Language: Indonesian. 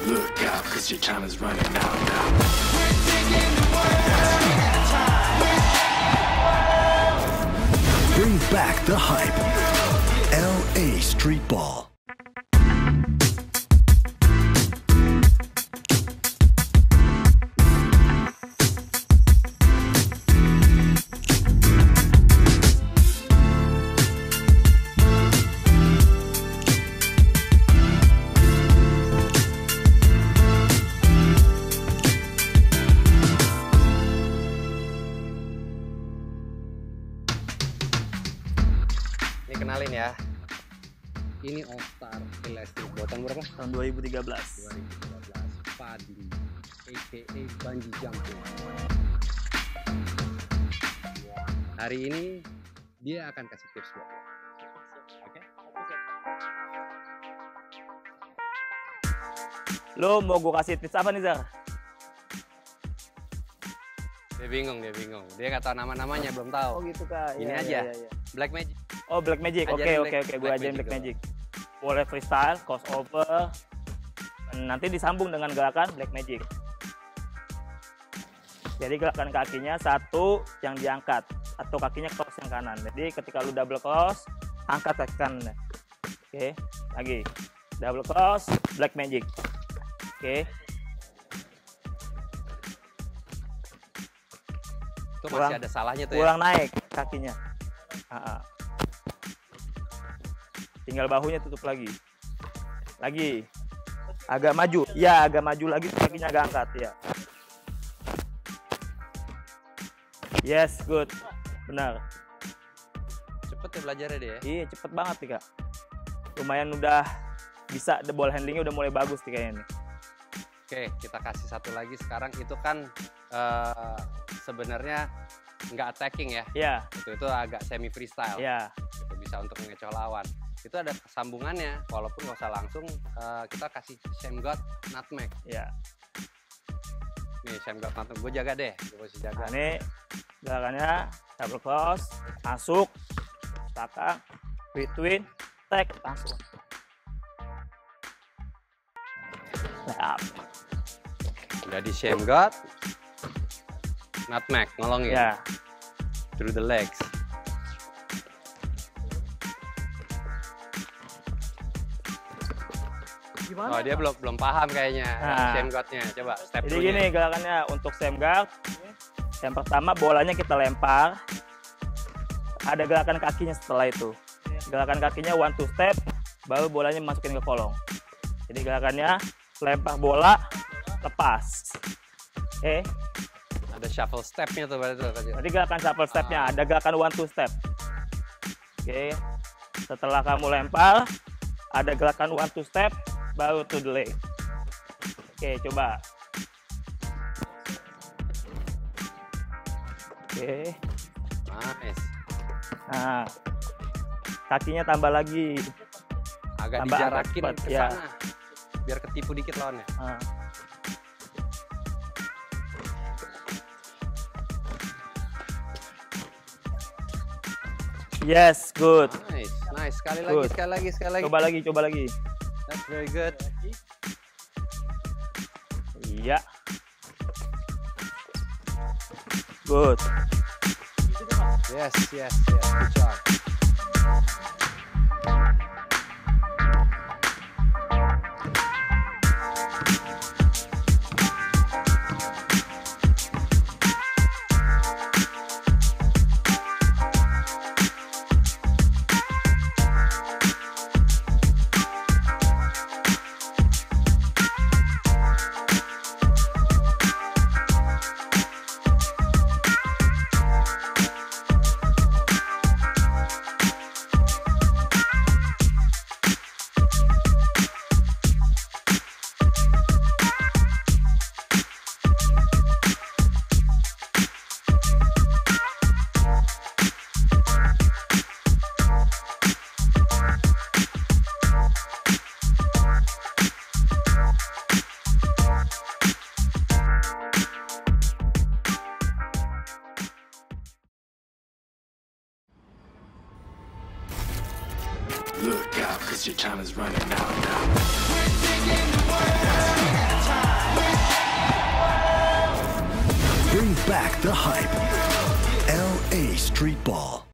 Look out, cause your time is running out now. Bring back the hype. LA Street Ball. Ini kenalin ya. Ini All Star LA Street Ball tahun berapa? Tahun 2013. 2013. Fadli, aka Bungee Jumping. Hari ini dia akan kasih tips buat lo. Oke? Lo mau gue kasih tips apa nih, Zar? Dia bingung. Dia nggak tahu nama-namanya, belum tahu. Oh gitu, Kak. Ini Iya, aja. iya. Black Magic. Oh, Black Magic. Ajarin Oke. Gue Black ajarin Magic Black Magic. Boleh freestyle, crossover. Nanti disambung dengan gerakan Black Magic. Jadi gerakan kakinya satu yang diangkat, atau kakinya cross yang kanan. Jadi ketika lu double cross, angkat kaki kanan. Oke, lagi. Double cross, Black Magic. Oke. Itu masih ada salahnya tuh ya. Kurang naik kakinya. Tinggal bahunya tutup lagi. Agak maju. Ya, agak maju lagi, kakinya agak angkat ya. Yes, good. Benar. Cepet ya belajarnya dia ya. Iya, cepet banget nih, Kak. Lumayan udah bisa, the ball handlingnya udah mulai bagus nih kayaknya nih. Oke, kita kasih satu lagi sekarang. Itu kan sebenarnya nggak attacking ya. Iya. Itu agak semi freestyle. Iya. Itu bisa untuk mengecoh lawan. Itu ada sambungannya, walaupun nggak usah langsung. Kita kasih shame guard nutmeg. Iya. Nih shame guard nutmeg, gue jaga deh, gue mesti jaga. Nah, ini gerakannya double cross, masuk, belakang, between, tag, langsung. Siap. Udah di shame guard, nutmeg ngolongin. Ya. Through the legs. Gimana? Oh, dia belum paham kayaknya Nah. shame guard-nya. Coba step Jadi 2-nya. gini gerakannya untuk shame guard. Yang pertama bolanya kita lempar. Ada gerakan kakinya setelah itu. Gerakan kakinya 1-2 step, baru bolanya masukin ke kolong. Jadi gerakannya lempar bola, lepas. Oke. Ada shuffle step-nya tuh berarti tuh. Jadi gerakan shuffle step-nya, ada gerakan 1-2 step. Oke. Setelah kamu lempar, ada gerakan 1-2 step, baru to the leg. Oke, coba. Oke. Nice. Nah, kakinya tambah lagi. Agak Tambah dijarakin angkat, ke ya. sana. Biar ketipu dikit lawannya. Nah. Yes, good. Nice. Sekali Good. lagi. Coba lagi. That's very good. Iya. Good. Yes. Good job. Look out, cause your time is running out now. Bring back the hype. LA Street Ball.